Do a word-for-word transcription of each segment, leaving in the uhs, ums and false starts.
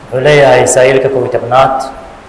حلية إسرائيل كقوي تبنات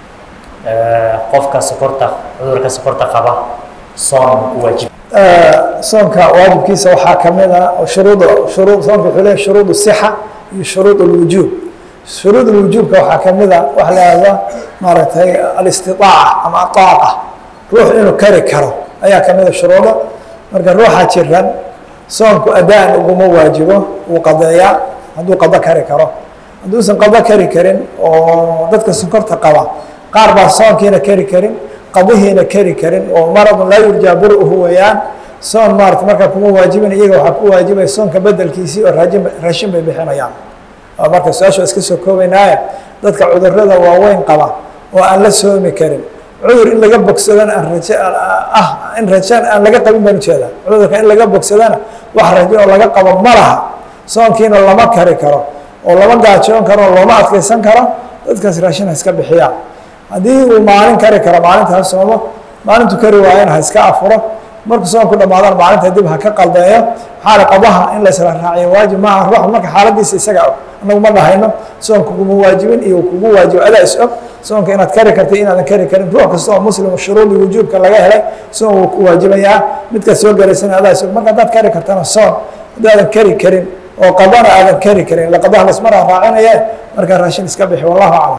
قف كسكرتة عذر كسكرتة خبا صام واجب صومك واجب كيسة وحاكمنا وشروط شروط صومك حلية شروط الصحة شروط الوجوب شروط الوجوب كوحاكمنا وحلا هذا مارت هي الاستطاعة أما الطاقة روح إنه كاري كرو أيها كمية الشروط مركا روحها تشرن صومك أداء وقوم واجبه وقضايا هذو قضاء كاري كرو هذو سن قضاء كاري كرين ودتك سكرت قضاء قارب صومك هنا كاري كرين قضيه هنا كاري كرين ومرض لا يرجى برؤه ويان صوم مارت مركا كم واجبين إيجا وحكوا واجبه صومك بدل كيسي والرجم رشم بيحنا يعني marka su'aasha iska soo koobaynaa dadka cudurrada waaweyn qaba oo aan la soomi karin cudur in laga bogsadana aan rajo ah in rajaan aan laga qabin baan jeeda cudurka in laga bogsadana wax rajo oo laga qabo ma laha soonkiina lama kari karo oo lama gaajoon karo oo lama adkeysan karo dadkaas raashin iska bixiya hadii uu maalin kari karo maalintaas soomo maalintu kari waayeen ha iska afuro marka soonku dhamaadaan maalinta dib ha ka qaldeeyo xaal qadaha in la isla raaciyo waajib ma aha ruux marka xaaladiisa isaga anagu ma dhahayno soonku kuma waajibin iyo kugu waajib adaa is og soonka inaad kari kartay inaadan kari karin ruux kasta oo muslim shuruudi wujuubka laga helay soon uu ku waajibayaa midka soo galaysan adaa is og marka dad kari kartana soon hadaadan kari karin oo qadana aadan kari karin la qadaha la ismara raacinaya marka raashin iska bixi wallahu a'lam